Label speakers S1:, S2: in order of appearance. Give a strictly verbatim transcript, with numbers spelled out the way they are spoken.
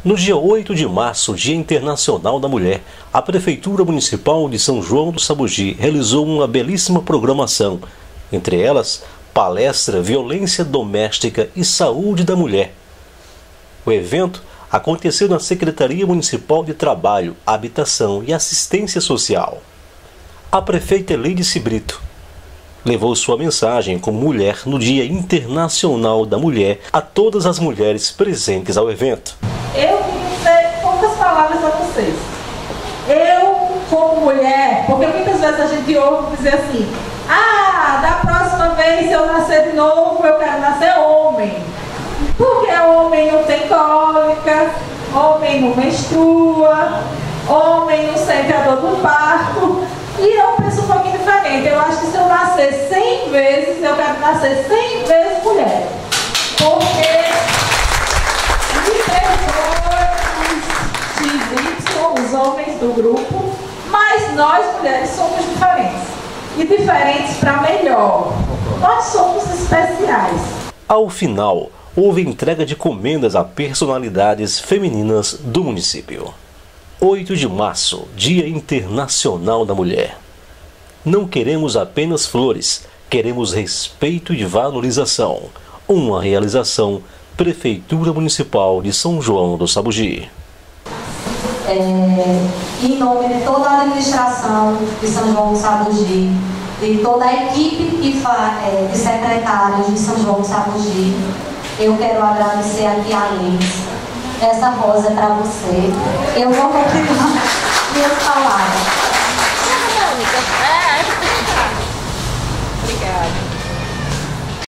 S1: No dia oito de março, Dia Internacional da Mulher, a Prefeitura Municipal de São João do Sabugi realizou uma belíssima programação, entre elas, palestra Violência Doméstica e Saúde da Mulher. O evento aconteceu na Secretaria Municipal de Trabalho, Habitação e Assistência Social. A prefeita Eleidice Brito levou sua mensagem como mulher no Dia Internacional da Mulher a todas as mulheres presentes ao evento.
S2: Eu queria dizer poucas palavras a vocês. Eu, como mulher, porque muitas vezes a gente ouve dizer assim: ah, da próxima vez se eu nascer de novo, eu quero nascer homem. Porque homem não tem cólica, homem não menstrua, homem não sente a dor do parto. E eu penso um pouquinho diferente. Eu acho que se eu nascer cem vezes, eu quero nascer cem vezes mulher. Porque me perdoem os homens do grupo, mas nós mulheres somos diferentes. E diferentes para melhor. Nós somos especiais.
S1: Ao final, houve entrega de comendas a personalidades femininas do município. oito de março, Dia Internacional da Mulher. Não queremos apenas flores, queremos respeito e valorização. Uma realização, Prefeitura Municipal de São João do Sabugi.
S3: É, em nome de toda a administração de São João do Sabugi, de toda a equipe que fa, é, de secretários de São João do Sabugi, eu quero agradecer aqui a Liz. Essa rosa é para você. Eu vou continuar minhas palavras.